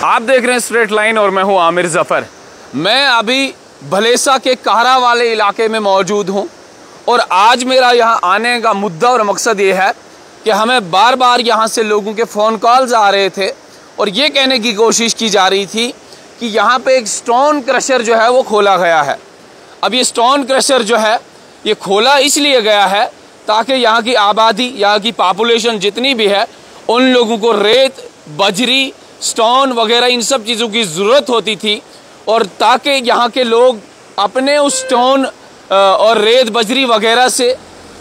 आप देख रहे हैं स्ट्रेट लाइन और मैं हूं आमिर जफर। मैं अभी भलेसा के कहरा वाले इलाके में मौजूद हूं और आज मेरा यहां आने का मुद्दा और मकसद ये है कि हमें बार बार यहां से लोगों के फ़ोन कॉल्स आ रहे थे और ये कहने की कोशिश की जा रही थी कि यहाँ पे एक स्टोन क्रशर जो है वो खोला गया है। अब ये स्टोन क्रशर जो है ये खोला इसलिए गया है ताकि यहाँ की आबादी, यहाँ की पॉपुलेशन जितनी भी है, उन लोगों को रेत, बजरी, स्टोन वगैरह इन सब चीज़ों की ज़रूरत होती थी और ताकि यहाँ के लोग अपने उस स्टोन और रेत, बजरी वगैरह से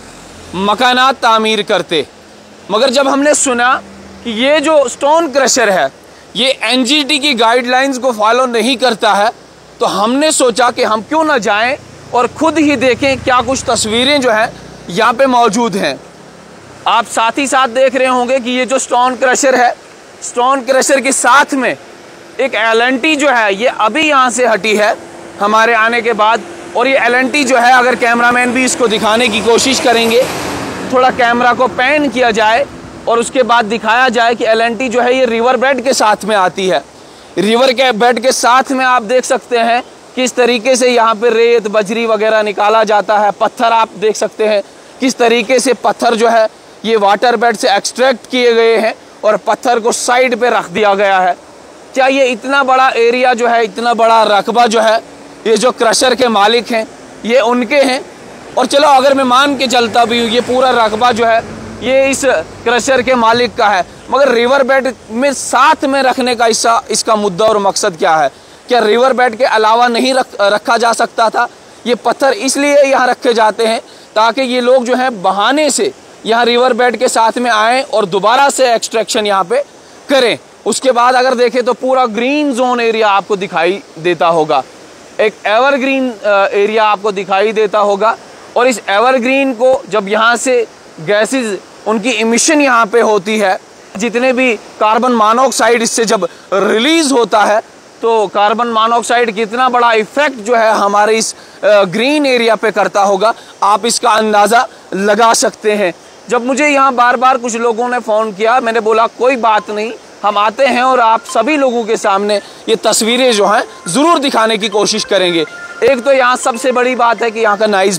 मकानात तामीर करते। मगर जब हमने सुना कि ये जो स्टोन क्रशर है ये एनजीटी की गाइडलाइंस को फॉलो नहीं करता है, तो हमने सोचा कि हम क्यों ना जाएं और ख़ुद ही देखें क्या कुछ तस्वीरें जो हैं यहाँ पे मौजूद हैं। आप साथ ही साथ देख रहे होंगे कि ये जो स्टोन क्रशर है, स्टोन क्रशर के साथ में एक एलएनटी जो है ये अभी यहाँ से हटी है हमारे आने के बाद। और ये एलएनटी जो है, अगर कैमरामैन भी इसको दिखाने की कोशिश करेंगे, थोड़ा कैमरा को पैन किया जाए और उसके बाद दिखाया जाए कि एलएनटी जो है ये रिवर बेड के साथ में आती है। रिवर के बेड के साथ में आप देख सकते हैं किस तरीके से यहाँ पे रेत, बजरी वगैरह निकाला जाता है। पत्थर आप देख सकते हैं किस तरीके से पत्थर जो है ये वाटर बेड से एक्सट्रैक्ट किए गए हैं और पत्थर को साइड पे रख दिया गया है। क्या ये इतना बड़ा एरिया जो है, इतना बड़ा रकबा जो है, ये जो क्रशर के मालिक हैं ये उनके हैं? और चलो अगर मैं मान के चलता भी हूँ ये पूरा रकबा जो है ये इस क्रशर के मालिक का है, मगर रिवर बेड में साथ में रखने का इसका मुद्दा और मकसद क्या है? क्या रिवर बेड के अलावा नहीं रखा जा सकता था? ये पत्थर इसलिए यहाँ रखे जाते हैं ताकि ये लोग जो हैं बहाने से यहाँ रिवर बेड के साथ में आएँ और दोबारा से एक्सट्रैक्शन यहाँ पे करें। उसके बाद अगर देखें तो पूरा ग्रीन जोन एरिया आपको दिखाई देता होगा, एक एवरग्रीन एरिया आपको दिखाई देता होगा। और इस एवरग्रीन को जब यहाँ से गैसेस, उनकी इमिशन यहाँ पे होती है, जितने भी कार्बन मोनोऑक्साइड इससे जब रिलीज़ होता है तो कार्बन मोनोऑक्साइड कितना बड़ा इफ़ेक्ट जो है हमारे इस ग्रीन एरिया पे करता होगा, आप इसका अंदाज़ा लगा सकते हैं। जब मुझे यहाँ बार बार कुछ लोगों ने फ़ोन किया, मैंने बोला कोई बात नहीं, हम आते हैं और आप सभी लोगों के सामने ये तस्वीरें जो हैं ज़रूर दिखाने की कोशिश करेंगे। एक तो यहाँ सबसे बड़ी बात है कि यहाँ का नॉइज़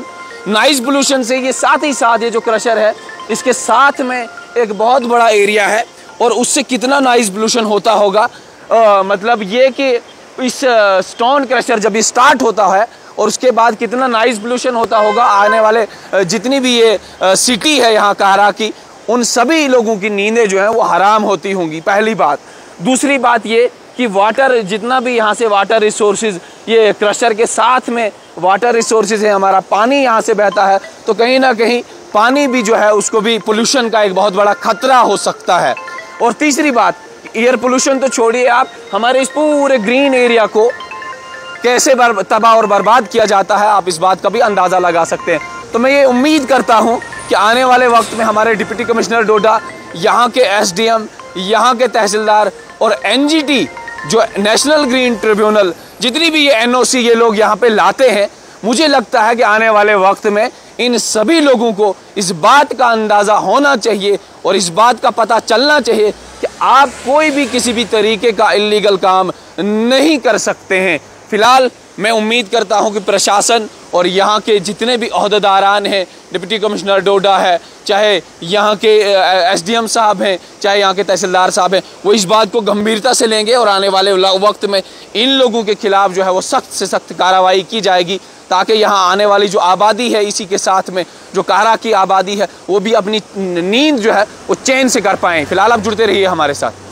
पोल्यूशन से ये साथ ही साथ ये जो क्रशर है इसके साथ में एक बहुत बड़ा एरिया है और उससे कितना नॉइज़ पोल्यूशन होता होगा। मतलब ये कि इस स्टोन क्रशर जब ये स्टार्ट होता है और उसके बाद कितना नॉइज़ पोल्यूशन होता होगा, आने वाले जितनी भी ये सिटी है यहाँ कहरा की, उन सभी लोगों की नींदें जो हैं वो हराम होती होंगी, पहली बात। दूसरी बात ये कि वाटर, जितना भी यहाँ से वाटर रिसोर्सेज, ये क्रशर के साथ में वाटर रिसोर्सेज है, हमारा पानी यहाँ से बहता है, तो कहीं ना कहीं पानी भी जो है उसको भी पोल्यूशन का एक बहुत बड़ा खतरा हो सकता है। और तीसरी बात, एयर पोल्यूशन तो छोड़िए आप, हमारे इस पूरे ग्रीन एरिया को कैसे तबाह और बर्बाद किया जाता है, आप इस बात का भी अंदाज़ा लगा सकते हैं। तो मैं ये उम्मीद करता हूँ कि आने वाले वक्त में हमारे डिप्टी कमिश्नर डोडा, यहाँ के एसडीएम, यहाँ के तहसीलदार और एनजीटी जो नेशनल ग्रीन ट्रिब्यूनल, जितनी भी ये एनओसी ये लोग यहाँ पे लाते हैं, मुझे लगता है कि आने वाले वक्त में इन सभी लोगों को इस बात का अंदाज़ा होना चाहिए और इस बात का पता चलना चाहिए कि आप कोई भी किसी भी तरीके का इल्लीगल काम नहीं कर सकते हैं। फ़िलहाल मैं उम्मीद करता हूं कि प्रशासन और यहाँ के जितने भी ओहदेदारान हैं, डिप्टी कमिश्नर डोडा है, चाहे यहाँ के एसडीएम साहब हैं, चाहे यहाँ के तहसीलदार साहब हैं, वो इस बात को गंभीरता से लेंगे और आने वाले वक्त में इन लोगों के खिलाफ जो है वो सख्त से सख्त कार्रवाई की जाएगी ताकि यहाँ आने वाली जो आबादी है, इसी के साथ में जो कहरा की आबादी है, वो भी अपनी नींद जो है वो चैन से कर पाएँ। फ़िलहाल आप जुड़ते रहिए हमारे साथ।